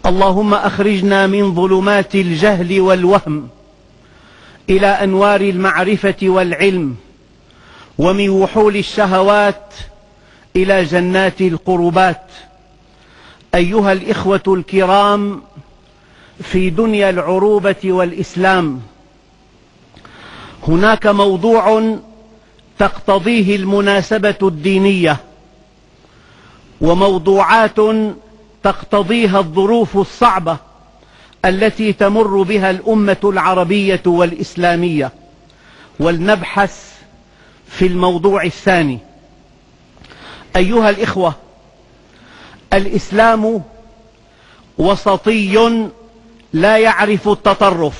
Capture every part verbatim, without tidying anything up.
اللهم أخرجنا من ظلمات الجهل والوهم إلى أنوار المعرفة والعلم، ومن وحول الشهوات إلى جنات القربات. أيها الإخوة الكرام، في دنيا العروبة والإسلام هناك موضوع تقتضيه المناسبة الدينية، وموضوعات تقتضيها الظروف الصعبة التي تمر بها الأمة العربية والإسلامية. ولنبحث في الموضوع الثاني. أيها الإخوة، الإسلام وسطي لا يعرف التطرف،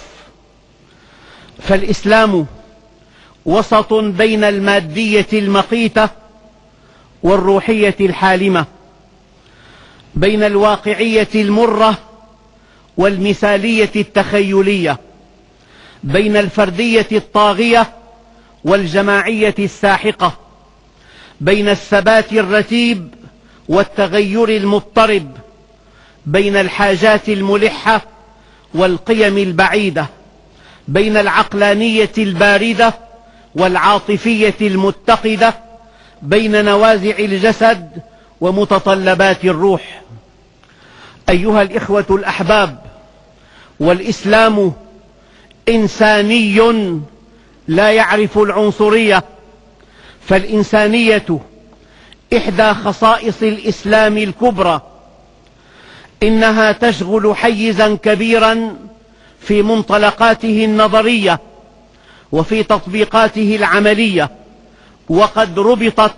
فالإسلام وسط بين المادية المقيتة والروحية الحالمة، بين الواقعية المرة والمثالية التخيلية، بين الفردية الطاغية والجماعية الساحقة، بين الثبات الرتيب والتغير المضطرب، بين الحاجات الملحة والقيم البعيدة، بين العقلانية الباردة والعاطفية المتقدة، بين نوازع الجسد ومتطلبات الروح. أيها الإخوة الأحباب، والإسلام إنساني لا يعرف العنصرية، فالإنسانية إحدى خصائص الإسلام الكبرى، إنها تشغل حيزا كبيرا في منطلقاته النظرية وفي تطبيقاته العملية، وقد ربطت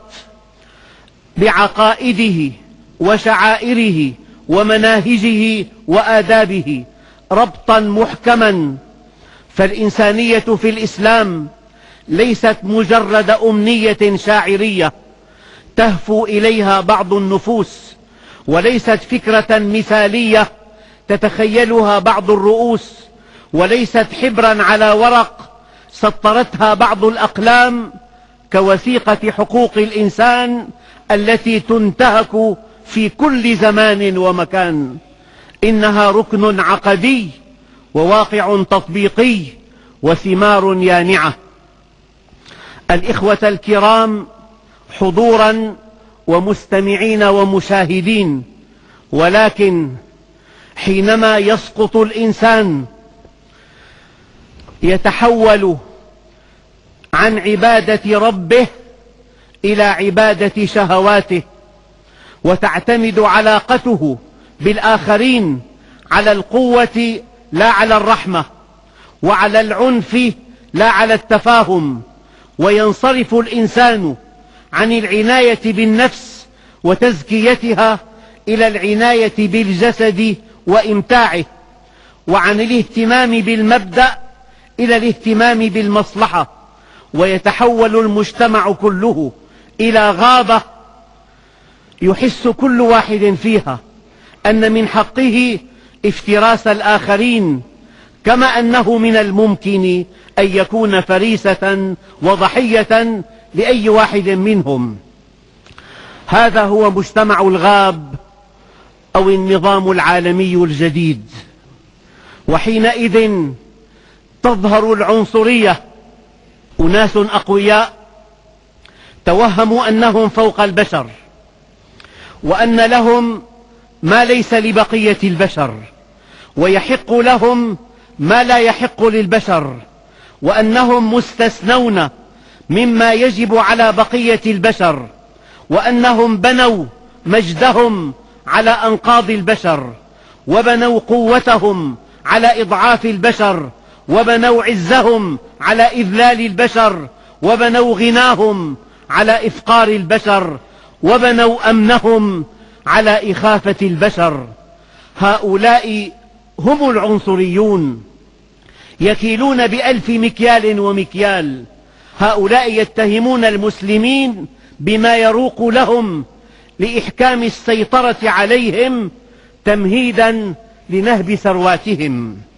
بعقائده وشعائره ومناهجه وآدابه ربطا محكما. فالإنسانية في الإسلام ليست مجرد أمنية شاعرية تهفو إليها بعض النفوس، وليست فكرة مثالية تتخيلها بعض الرؤوس، وليست حبرا على ورق سطرتها بعض الأقلام كوثيقة حقوق الإنسان التي تنتهك في كل زمان ومكان. إنها ركن عقدي وواقع تطبيقي وثمار يانعة. الإخوة الكرام، حضورا ومستمعين ومشاهدين، ولكن حينما يسقط الإنسان يتحول عن عبادة ربه إلى عبادة شهواته، وتعتمد علاقته بالآخرين على القوة لا على الرحمة، وعلى العنف لا على التفاهم، وينصرف الإنسان عن العناية بالنفس وتزكيتها إلى العناية بالجسد وإمتاعه، وعن الاهتمام بالمبدأ إلى الاهتمام بالمصلحة، ويتحول المجتمع كله إلى غابة يحس كل واحد فيها أن من حقه افتراس الآخرين، كما أنه من الممكن أن يكون فريسة وضحية لأي واحد منهم. هذا هو مجتمع الغاب أو النظام العالمي الجديد، وحينئذ تظهر العنصرية. أناس أقوياء توهموا أنهم فوق البشر، وأن لهم ما ليس لبقية البشر، ويحق لهم ما لا يحق للبشر، وأنهم مستثنون مما يجب على بقية البشر، وأنهم بنوا مجدهم على أنقاض البشر، وبنوا قوتهم على إضعاف البشر، وبنوا عزهم على إذلال البشر، وبنوا غناهم على إفقار البشر، وبنوا أمنهم على إخافة البشر. هؤلاء هم العنصريون، يكيلون بألف مكيال ومكيال. هؤلاء يتهمون المسلمين بما يروق لهم لإحكام السيطرة عليهم تمهيدا لنهب ثرواتهم.